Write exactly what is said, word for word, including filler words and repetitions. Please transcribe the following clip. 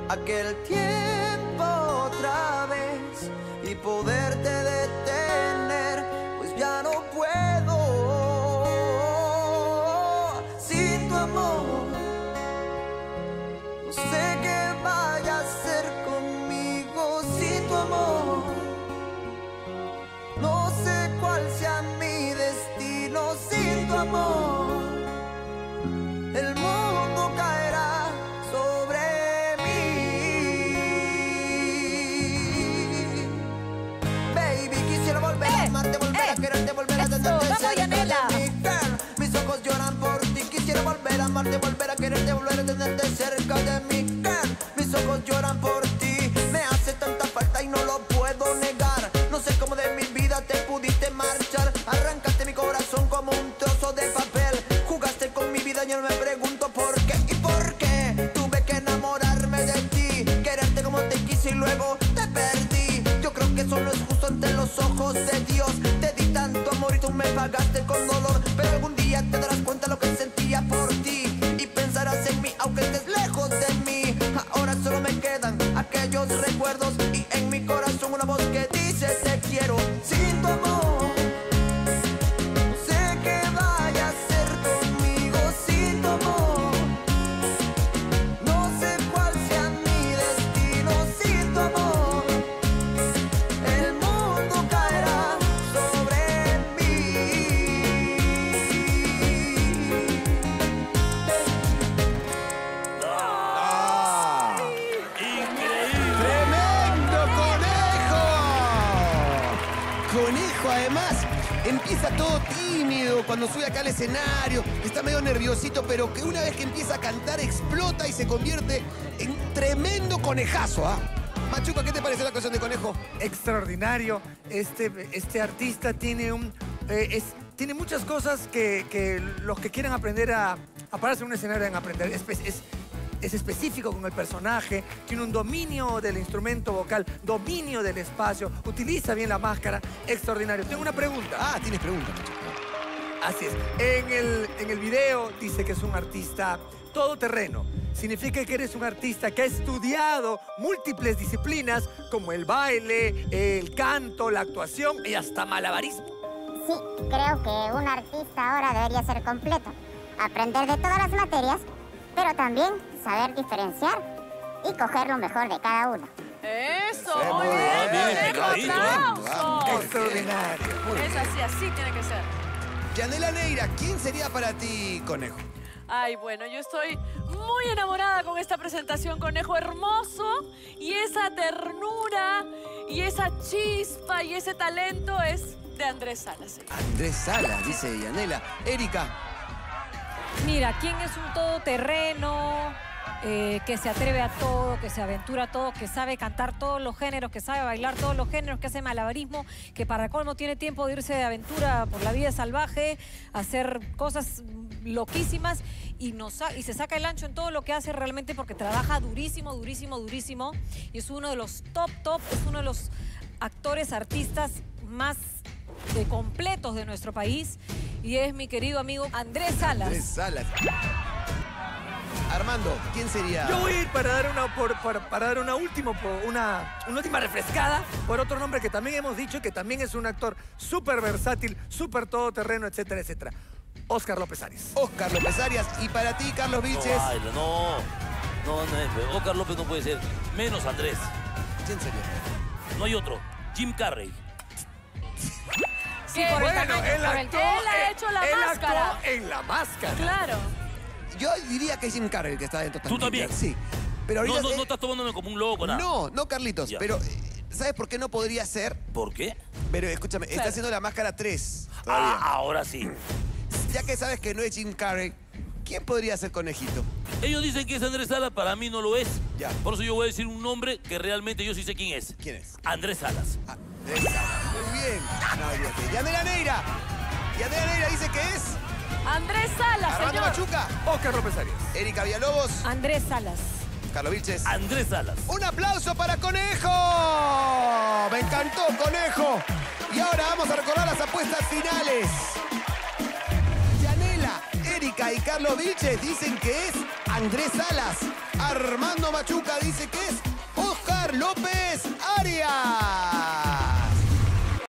aquel tiempo otra vez y poderte detener, pues ya no puedo. Sin tu amor, no sé qué vaya a hacer conmigo. Sin tu amor, no sé cuál sea mi destino. Sin tu amor, el mundo caerá sobre mí. Baby, quisiera volver eh, a amarte, volver eh, a quererte, volver a tenerte cerca de mí, girl. Mis ojos lloran por ti. Quisiera volver a amarte, volver a quererte, volver a tenerte cerca de mí, girl. Mis ojos lloran por ti. Me hace tanta falta y no lo puedo negar. No sé cómo de mi vida te pudiste marchar. Arrancaste mi corazón como un trozo de papel. Jugaste con mi vida y yo me pregunto por qué. ¿Y por qué? Tuve que enamorarme de ti, quererte como te quise y luego te perdí. Yo creo que eso no es justo ante los ojos de Dios. Te di tanto amor y tú me pagaste con dolor. Pero algún día te darás cuenta lo que sentía por ti y pensarás en mí aunque estés lejos de mí. Ahora solo me quedan aquellos recuerdos y en mi corazón una voz que dice te quiero. Sin tu amor, no sé qué vaya a hacer conmigo. Sin tu amor, no sé cuál sea mi destino. Sin tu amor, el mundo caerá sobre mí. ¡Ah! ¡Increíble! ¡Tremendo conejo! Conejo, además, empieza todo tímido cuando sube acá al escenario, está medio nerviosito, pero que una vez que empieza a cantar explota y se convierte en tremendo conejazo, ¿ah? Machuca, ¿qué te parece la canción de Conejo? Extraordinario. Este, este artista tiene un... eh, es, tiene muchas cosas que, que los que quieren aprender a, a pararse en un escenario deben aprender. Es, es, es específico con el personaje, tiene un dominio del instrumento vocal, dominio del espacio, utiliza bien la máscara. Extraordinario. Tengo una pregunta. Ah, tienes preguntas, Machuca. Así es. En el, en el video dice que es un artista todoterreno. Significa que eres un artista que ha estudiado múltiples disciplinas como el baile, el canto, la actuación y hasta malabarismo. Sí, creo que un artista ahora debería ser completo. Aprender de todas las materias, pero también saber diferenciar y coger lo mejor de cada uno. Eso, Sí, muy muy bien. bien, Conejo, picadito, aplausos. Extraordinario. Es así, así tiene que ser. Yanela Neira, ¿quién sería para ti Conejo? Ay, bueno, yo estoy muy enamorada con esta presentación, Conejo hermoso. Y esa ternura, y esa chispa, y ese talento es de Andrés Salas. señor. Andrés Salas, dice Yanela. Erika. Mira, ¿quién es un todoterreno, eh, que se atreve a todo, que se aventura a todo, que sabe cantar todos los géneros, que sabe bailar todos los géneros, que hace malabarismo, que para colmo tiene tiempo de irse de aventura por la vida salvaje, hacer cosas loquísimas y, nos, y se saca el ancho en todo lo que hace realmente porque trabaja durísimo, durísimo, durísimo y es uno de los top, top, es uno de los actores, artistas más de completos de nuestro país y es mi querido amigo Andrés Salas. Andrés Salas. Armando, ¿quién sería? Yo voy a ir para dar una, por, para, para dar una, último, una, una última refrescada por otro nombre que también hemos dicho que también es un actor súper versátil, súper todoterreno, etcétera, etcétera. Óscar López Arias. Óscar López Arias. Y para ti, Carlos Vilches. No, baila, no. No, no, Óscar López no puede ser. Menos Andrés. ¿Quién sería? No hay otro. Jim Carrey. Sí, por el bueno, tamaño, él por el actuó, Él ha hecho la él máscara. actuó en la máscara. Claro. Yo diría que es Jim Carrey el que está dentro ¿Tú también? Sí. Pero ahorita, No, no, eh, no estás tomándome como un loco, nada. No, no, Carlitos. Ya. Pero, eh, ¿sabes por qué no podría ser? ¿Por qué? Pero escúchame, Claro. está haciendo la máscara tres. Ah, todavía. ahora sí. Ya que sabes que no es Jim Carrey, ¿quién podría ser Conejito? Ellos dicen que es Andrés Salas, para mí no lo es. Ya. Por eso yo voy a decir un nombre que realmente yo sí sé quién es. ¿Quién es? Andrés Salas. Andrés Salas. Muy bien. No, olvídate. Yanela Neira. Yanela Neira dice que es Andrés Salas, Armando señor. Machuca. Óscar López Arias. Erika Villalobos. Andrés Salas. Carlos Vilches. Andrés Salas. ¡Un aplauso para Conejo! ¡Me encantó, Conejo! Y ahora vamos a recordar las apuestas finales. Yanela, Erika y Carlos Vilches dicen que es Andrés Salas. Armando Machuca dice que es Oscar López Arias.